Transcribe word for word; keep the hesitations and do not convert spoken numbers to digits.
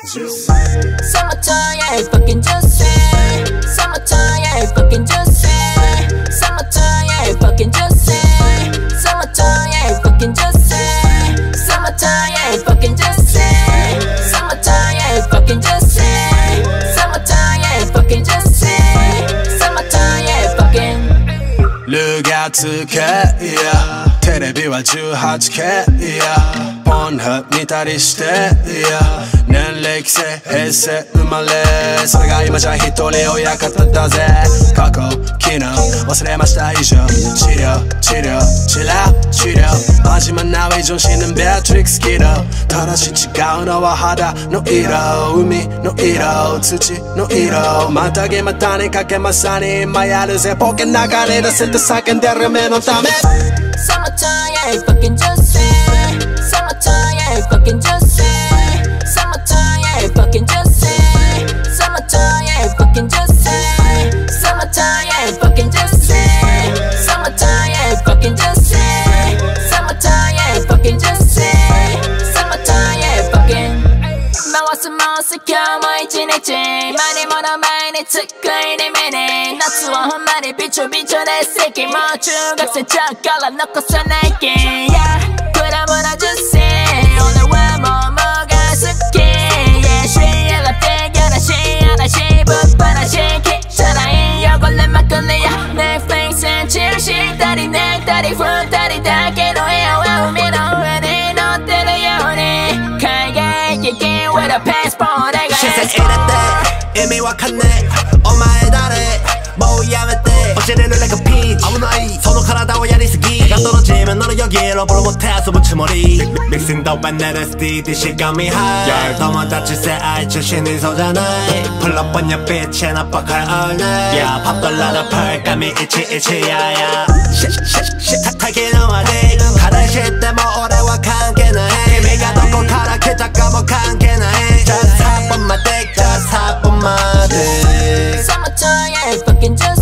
Summertime, yeah, fucking just say. Summertime, yeah, fucking just say. Summertime, yeah, fucking just say. Summertime, yeah, fucking just say. Summertime, yeah, fucking just say. Summertime, yeah, fucking just say. Summertime, yeah, fucking just say. Summertime, yeah, fucking. Look out to cat, yeah. テレビは じゅうはちケー yeah. ポンハブ見たりして、yeah. 年齢規制平成生まれ、それが今じゃ一人親方だぜ。過去昨日忘れました以上、治療治療治療治療真面目な依存心のベアトリックスキド、ただし違うのは肌の色、海の色、土の色、またぎまたにかけまさに今やるぜ。ポケ流れ出せて叫んでる目のため。 Summertime, yeah, fucking just say. Summertime, yeah, fucking just say. Summertime, yeah, fucking just say. Summertime, yeah, fucking just say. Summertime, yeah, fucking just say. Summertime, yeah, fucking just say. Summertime, yeah, fucking just say. Summertime, yeah, fucking. 回す回す今日も一日、毎日もの毎日食いに目に、夏はほんまにびちょびちょで席、もう中学生ちゃうから残さない気、yeah、クラブのじゅっせい、俺はもうもが好き、yeah、シーやらてやらしい話、ぶっ放しきちゃない汚れまくりや、ネフェイスンチルしたり寝たり振ったりだけど絵は海の上に乗ってるように、海外行き with a passport がエスコー意味わかんねえお前誰もうやめて教えれる like a peach 危ないその体をやりすぎガトのチームのヨギロボロ持って遊ぶつもり Mixing dope and エルエスディー でしがみハイ友達性愛中死にそうじゃない Pull up on your bitch and I fuck her all night Yeah pop a lot of perk 髪イチイチ yeah yeah Shit shit shit 滝の輪で彼氏っても俺は関係ない君がどこから来たかも関係ない Just hop on my dick just hop on my dick Summertime, yeah, fucking just